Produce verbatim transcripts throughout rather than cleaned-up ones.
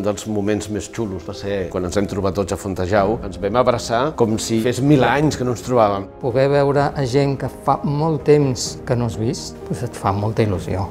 dels moments més xulos va ser quan ens hem trobat tots a Fontejau. Ens vam abraçar com si fes mil anys que no ens trobàvem. Poder veure a gent que fa molt temps que no has vist, doncs et fa molta il·lusió.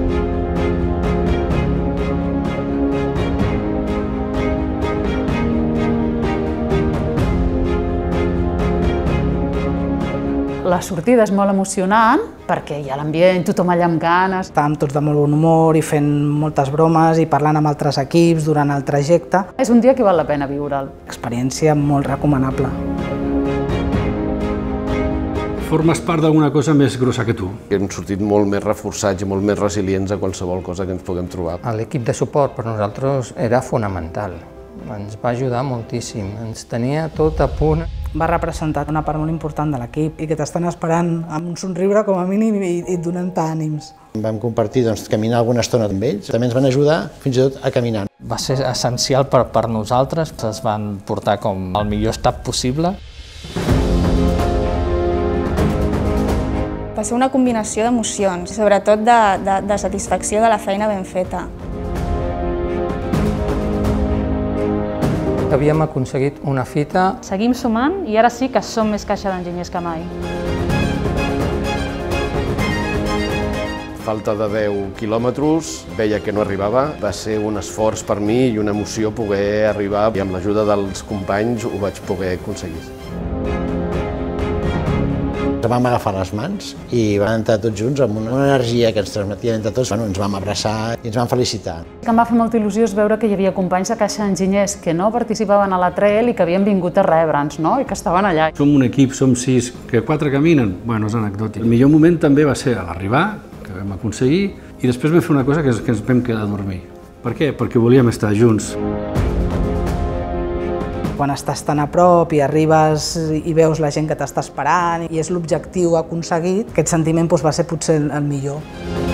La sortida és molt emocionant perquè hi ha l'ambient, tothom allà amb ganes. Estàvem tots de molt bon humor i fent moltes bromes i parlant amb altres equips durant el trajecte. És un dia que val la pena viure'l. Experiència molt recomanable. Formes part d'alguna cosa més grossa que tu. Hem sortit molt més reforçats i molt més resilients a qualsevol cosa que ens puguem trobar. L'equip de suport per nosaltres era fonamental. Ens va ajudar moltíssim, ens tenia tot a punt. Va representar una part molt important de l'equip i que t'estan esperant amb un somriure com a mínim i et donen ànims. Vam compartir doncs, caminar alguna estona amb ells, també ens van ajudar fins i tot a caminar. Va ser essencial per, per nosaltres, es van portar com el millor estat possible. Va ser una combinació d'emocions, sobretot de, de, de satisfacció de la feina ben feta. Havíem aconseguit una fita. Seguim sumant i ara sí que som més caixa d'enginyers que mai. Falta de deu quilòmetres, veia que no arribava. Va ser un esforç per mi i una emoció poder arribar i amb l'ajuda dels companys ho vaig poder aconseguir. Vam agafar les mans i vam entrar tots junts amb una energia que ens transmetien entre tots. Bueno, ens vam abraçar i ens vam felicitar. El que em va fer molta il·lusió és veure que hi havia companys de caixa d'enginyers que no participaven a la trail i que havien vingut a rebre'ns, no? I que estaven allà. Som un equip, som sis, que quatre caminen, bueno, és anecdòtic. El millor moment també va ser a l'arribar, que vam aconseguir, i després vam fer una cosa que, és, que ens vam quedar a dormir. Per què? Perquè volíem estar junts. Quan estàs tan a prop i arribes i veus la gent que t'està esperant i és l'objectiu aconseguit, aquest sentiment doncs, va ser potser el millor.